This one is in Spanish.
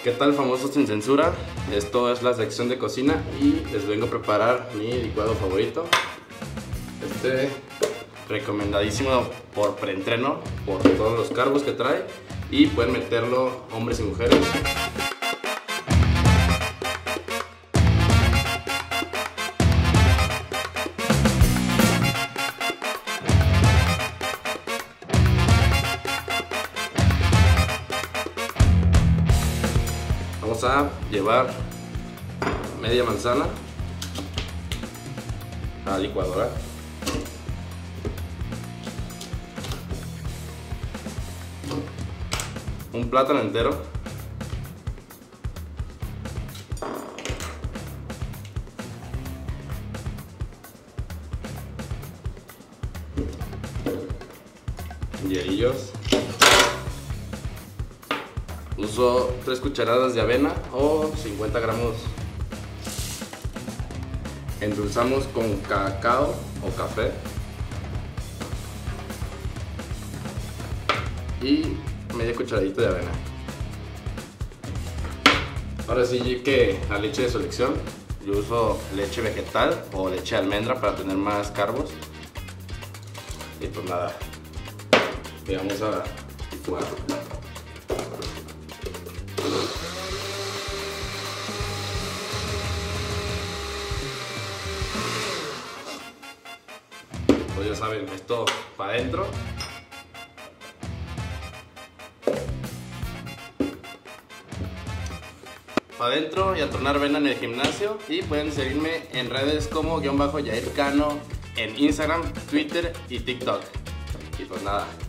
¿Qué tal, famosos sin censura? Esto es la sección de cocina y les vengo a preparar mi licuado favorito. Recomendadísimo por preentreno, por todos los carbos que trae, y pueden meterlo hombres y mujeres. Vamos a llevar media manzana a la licuadora. Un plátano entero. Hierillos. Uso 3 cucharadas de avena o 50 gramos. Endulzamos con cacao o café. Y media cucharadita de avena. Ahora sí que la leche de su elección. Yo uso leche vegetal o leche de almendra para tener más carbos. Y pues nada, vamos a licuar. Pues ya saben, esto para adentro. Para adentro y a tronar vena en el gimnasio. Y pueden seguirme en redes como _Yair Cano en Instagram, Twitter y TikTok. Y pues nada,